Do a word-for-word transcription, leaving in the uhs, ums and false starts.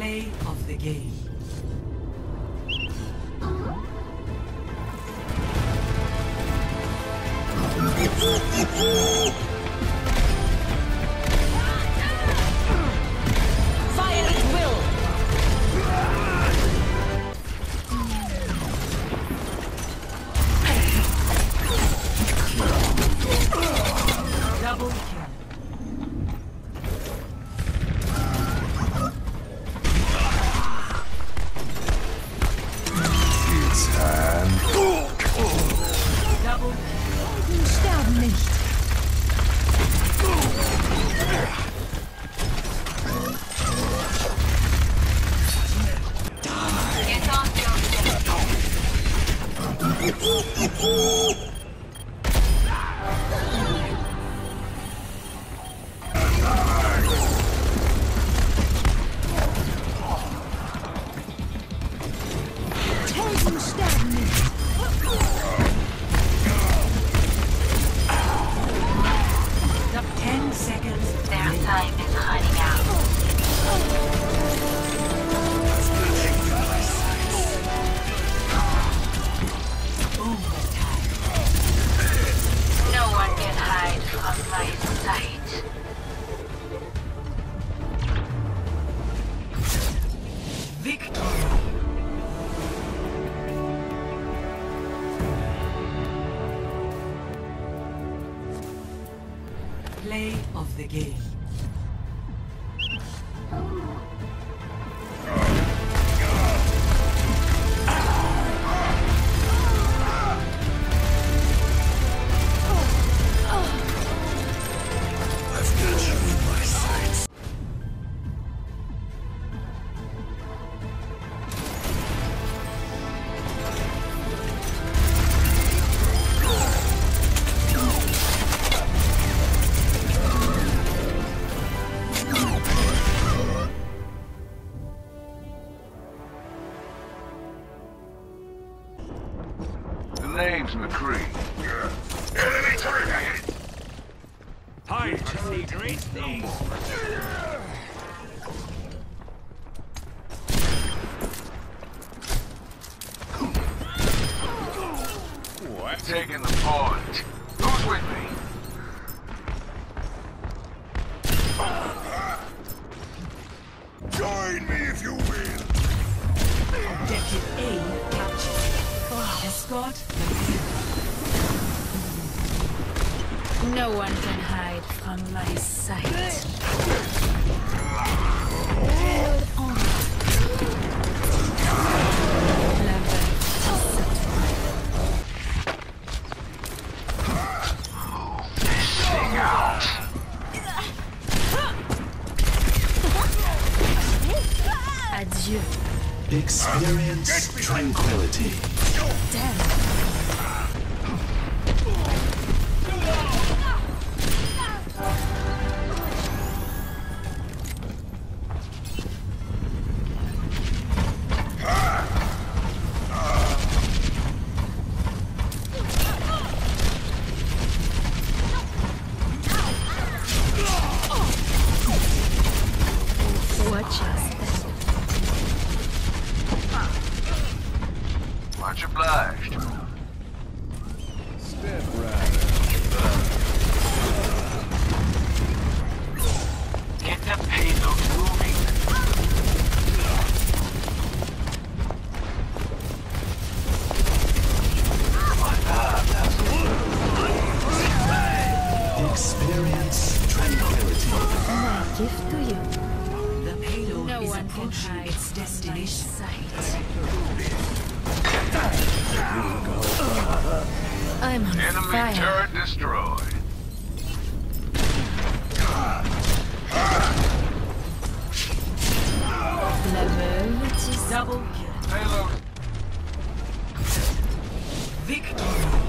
Play of the game. Fire at will! Double kill. It's time. Double Die sterben nicht. Helden sterben nicht. ten seconds. Their time is running out. No one can hide from my sight. Victory. Play of the game. I've got you in my sights. The name's McCree. Enemy target! Hide to see great things. What? Taking the point. Who's with me? Join me if you will. Objective A captured. Escort the No one can hide from my sight. Sing out. Adieu. Experience tranquility. Damn. Watch us. Much obliged. Step right. Get the payload moving. Experience tranquility. My gift to you. The payload No is one can approaching hide its from my destination. sight. I'm on Enemy fire. turret destroyed. La veuve is Double kill. Payload. Victory.